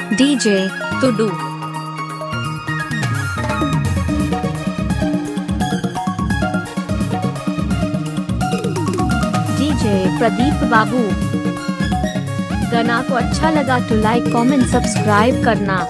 DJ Tudu, DJ Pradeep Babu. गाना को अच्छा लगा तो लाइक कमेंट सब्सक्राइब करना।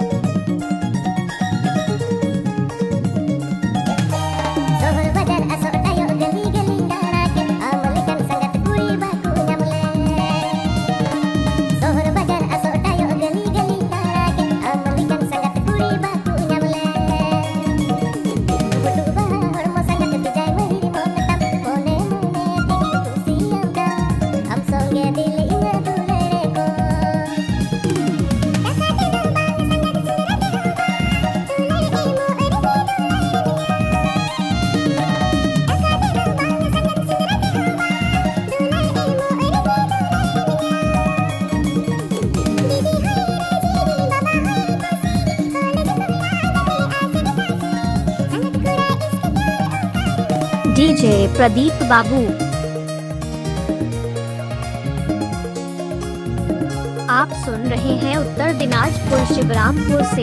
DJ प्रदीप बाबू। आप सुन रहे हैं उत्तर दिनाजपुर शिवरामपुर से।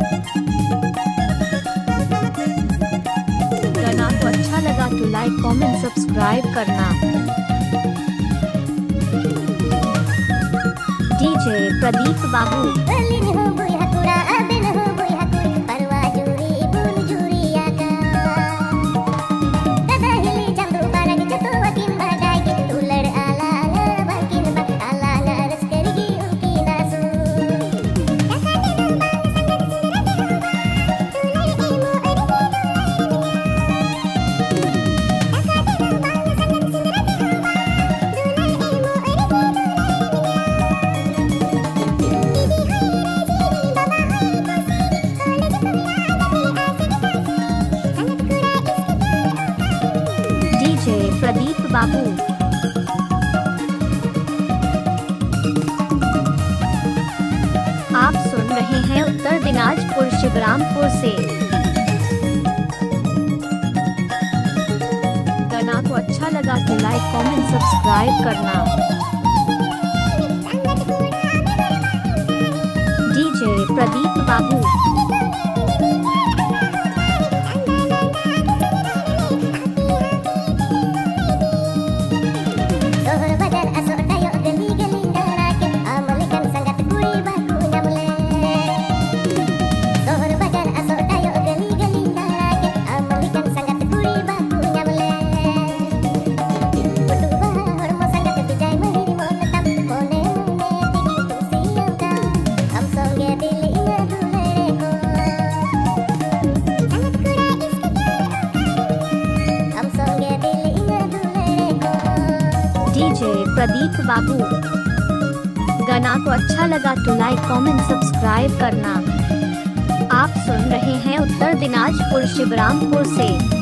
गाना को अच्छा लगा तो लाइक कमेंट सब्सक्राइब करना। DJ प्रदीप बाबू। प्रदीप बाबू। आप सुन रहे हैं उत्तर दिनाजपुर शिवरामपुर से। गाना को अच्छा लगा तो लाइक कमेंट सब्सक्राइब करना। DJ प्रदीप बाबू। DJ प्रदीप बाबू। गाना को अच्छा लगा तो लाइक कमेंट सब्सक्राइब करना। आप सुन रहे हैं उत्तर दिनाजपुर शिवरामपुर से।